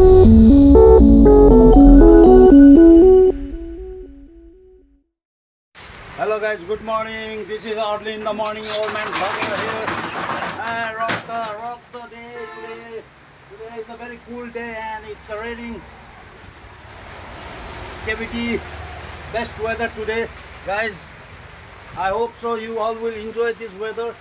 Hello guys, good morning. This is early in the morning. Old man vlogger here. Rock the day today. Today is a very cool day and it's raining. KBT, best weather today, guys. I hope so. You all will enjoy this weather.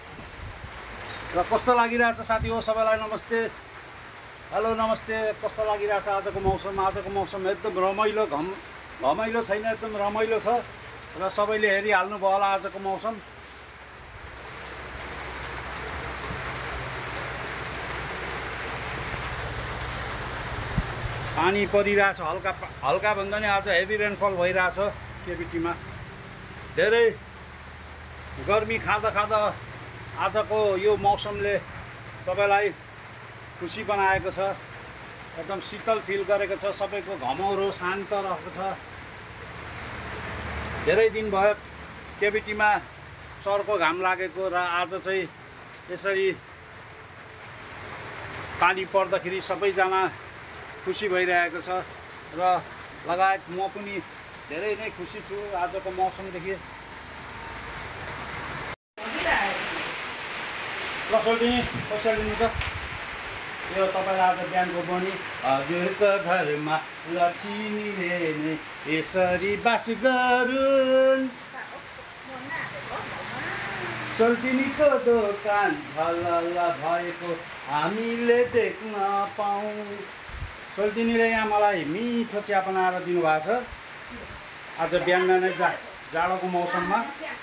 र कस्तो लागिरहेछ साथी हो सबैलाई नमस्ते. Hello नमस्ते. कस्तो लागिरहेछ आजको मौसम एकदम रमाइलो घमाइलो छैन, एकदम रमाइलो छ र सबैले हेरिहाल्नु भयो होला आजको मौसम. पानी परिरहेछ हल्का भन्दा नि आज हेभी रेनफल भइरहेछ केबिटीमा. धेरै गर्मी खाँदा आजको यो मौसमले सबैलाई खुसी बनाएको छ. एकदम शीतल फिल गरेको छ. सबैको घमौरो शान्त रहेको छ. धेरै दिन भयो केबिटीमा चर्को घाम लागेको र आज चाहिँ यसरी पानी पर्दाखेरि सबैजना खुसी भइरहेको छ र लगायत म पनि धेरै नै खुसी छु आजको मौसमदेखि. कसरी त यो तपाईँलाई आज बिहानको बनी हजुरको घरमा लक्ष्मीले नै यसरी बास गरून्, सोल्टिनीको दोकान झलल भएको हामीले देख्न पाऊँ. सोल्टिनीले यहाँ मलाई मिठो चिया बनाएर दिनुभएको छ आज बिहान नै. जाडोको मौसममा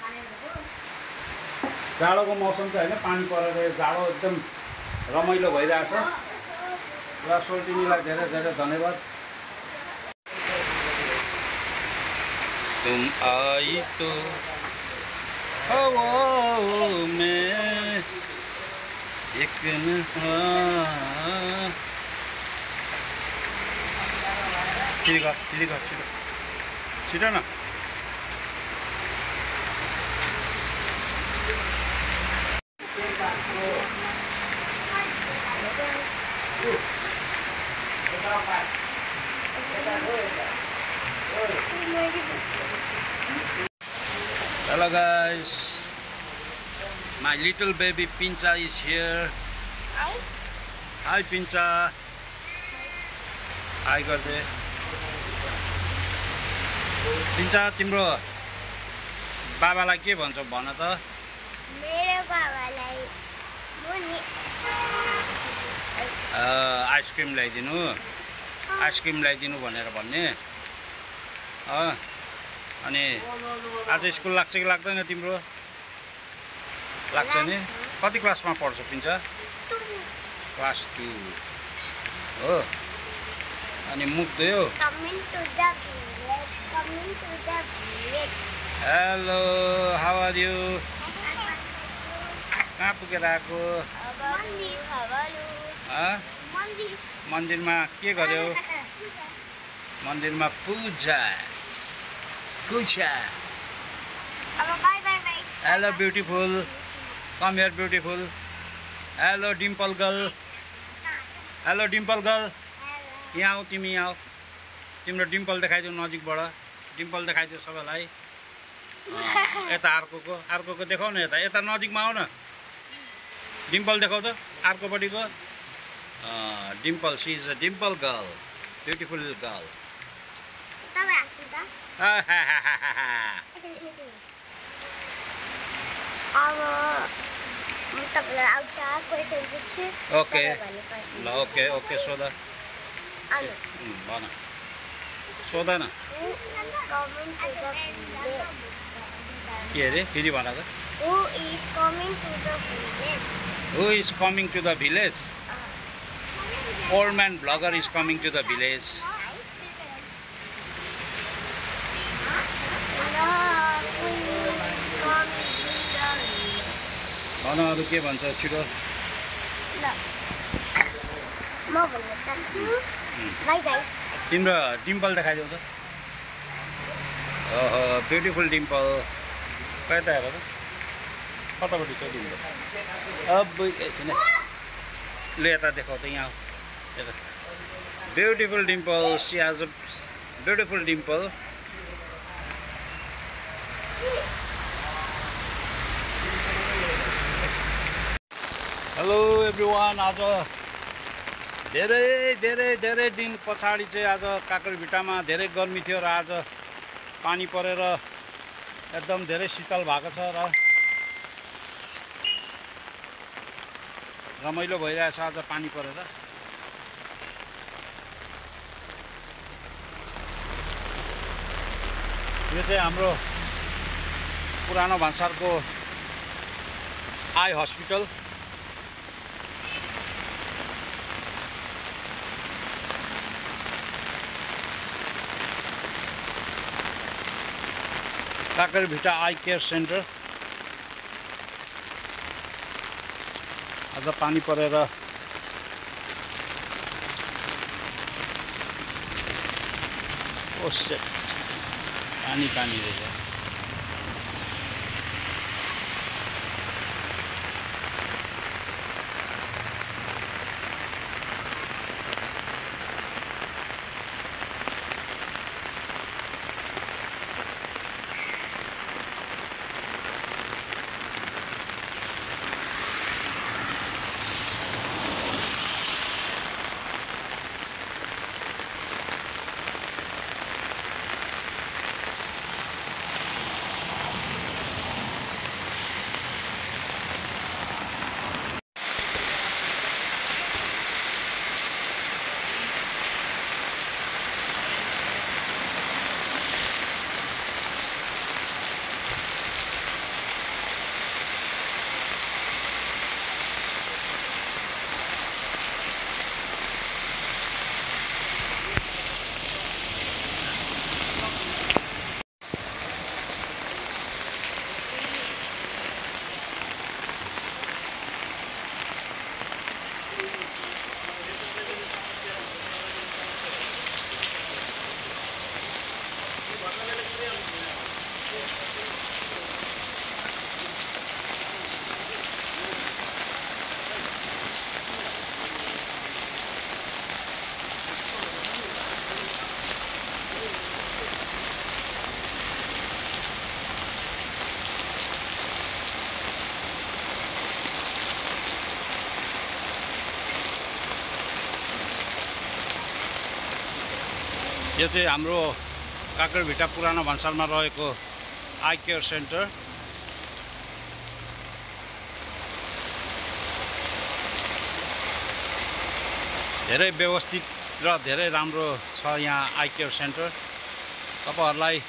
जाडोको मौसम चाहिँ होइन, पानी परेर जाडो एकदम रमाइलो भइरहेछ र सोल्टिनीलाई धेरै धेरै धन्यवाद. तुम आई तो हवाओं में एक छिटो न. Hello guys, my little baby Pincha is here. Hi Pincha. Hi गर्दै. Pincha तिम्रो बाबालाई के भन्छौ भन त? मेरो बाबालाई मुनि आइसक्रिम ल्याइदिनु भनेर भन्ने. अनि आज स्कुल लाग्छ कि लाग्दैन तिम्रो? लाग्छ नि. कति क्लासमा पढ्छौ पिन्छ? क्लास 2 हो. अनि मुक्दै हो. Hello, how are you? कहाँ पुगेर आएको? मन्दिरमा के गर्यो? मन्दिरमा पूजा. Hello beautiful. Come here beautiful. Hello dimple girl. Hello dimple girl. यहाँ आऊ तिमी, आऊ. तिम्रो डिम्पल देखाइदेऊ नजिकबाट. डिम्पल देखाइदेऊ सबैलाई. यता अर्कोको देखाउ न. यता नजिकमा आऊ न. डिम्पल देखाउ त अर्कोपट्टिको. Dimple, she is a dimple girl, beautiful girl. Okay ल, ओके सोध. भन, सोध न. के अरे फेरि भन त. Who is coming to the village? Who is coming to the village? Old man vlogger is coming to the village. भन अरू के भन्छ छिटो. म भन्न चाहन्छु. Bye guys. तिम्रो डिम्पल देखाइदेऊ त. Beautiful dimple. कता हेर त. कतापट्टि छ डिम्पल? अब एकछिन ल यता देखाऊ त. यहाँ यता Beautiful dimple. She has a beautiful dimple. Hello everyone. आज धेरै दिन पछाडि चाहिँ आज काकरभिट्टामा धेरै गर्मी थियो र आज पानी परेर एकदम धेरै शीतल भएको छ र रमाइलो भइरहेछ आज पानी परेर। यो चाहिँ हाम्रो पुरानो भन्सारको eye hospital. Kakarbhitta eye care centre. आज पानी परेर ओसे पानी रहेछ। यो चाहिँ हाम्रो काकरभिट्टा पुरानो भन्सारमा रहेको आई केयर सेन्टर। धेरै व्यवस्थित र धेरै राम्रो छ यहाँ आई केयर सेन्टर। तपाईहरुलाई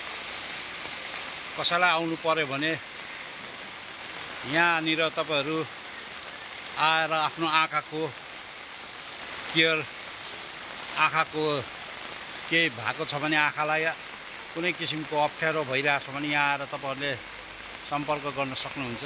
कसैलाई आउनु पर्यो भने यहाँनिर तपाईहरु आएर आफ्नो आँखाको केयर, आँखाको केही भएको छ भने, आँखालाई कुनै किसिमको अप्ठ्यारो भइरहेछ भने यहाँ आएर तपाईहरुले सम्पर्क गर्न सक्नुहुन्छ।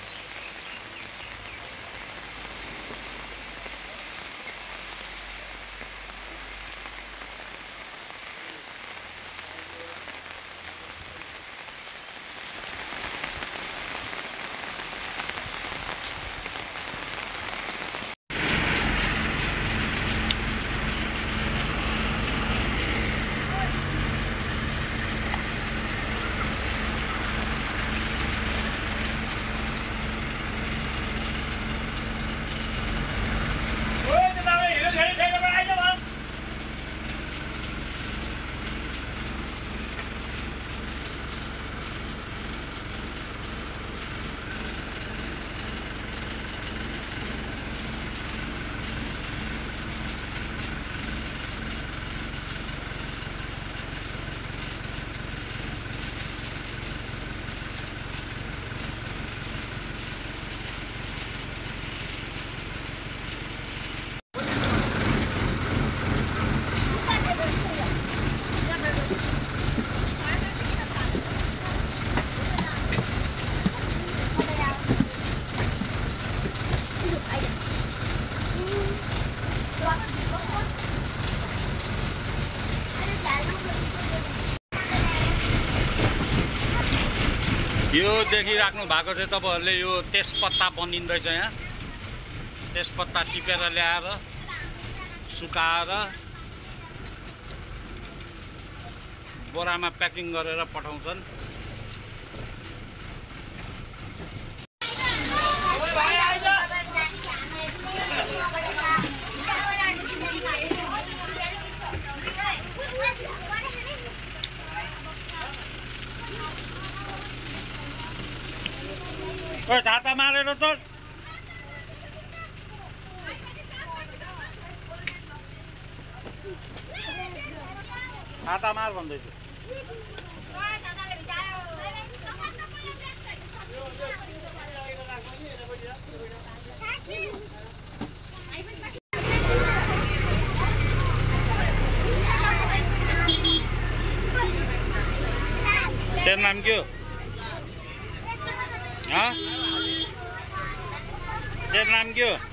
यो देखिराख्नु भएको चाहिँ तपाईहरुले यो तेजपत्ता बनिँदैछ। यहाँ तेजपत्ता टिपेर ल्याएर सुकाएर बोरामा प्याकिङ गरेर पठाउँछन्। ओए छाता मारेर चल। छाता मार भन्दैछु। तेरो नाम के हो? हाँ? तेरो नाम के हो?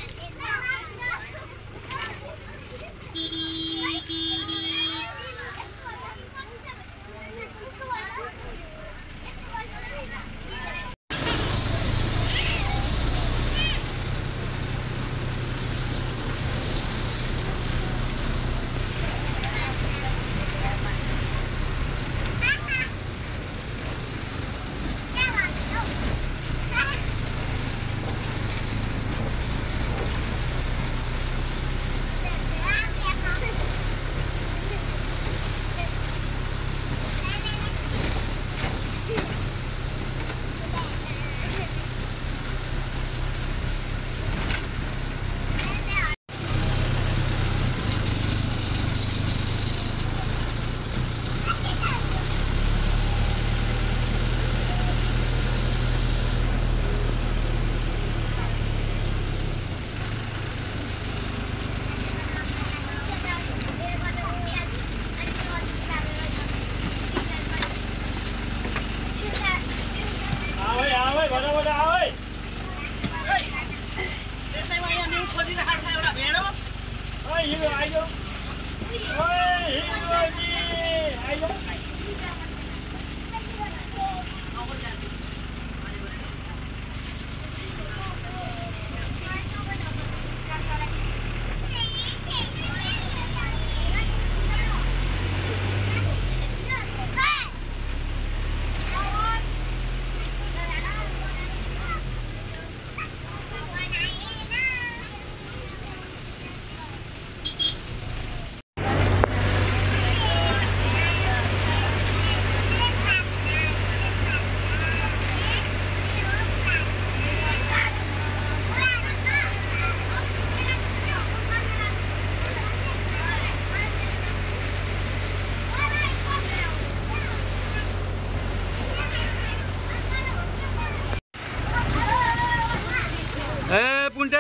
पुन्टे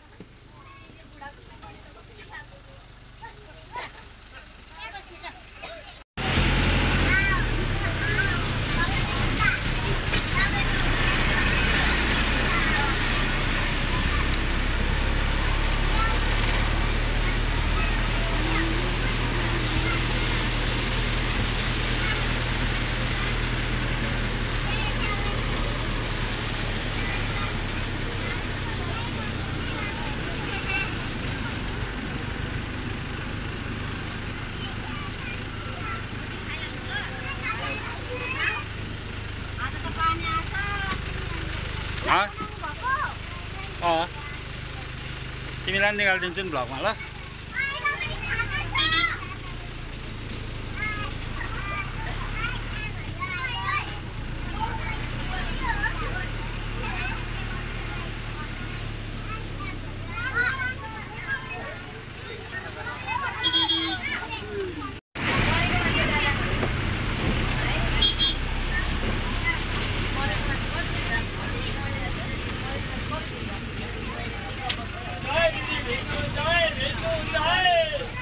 तिमीलाई निकालिदिन्छु नि भ्लगमा ल। Hey!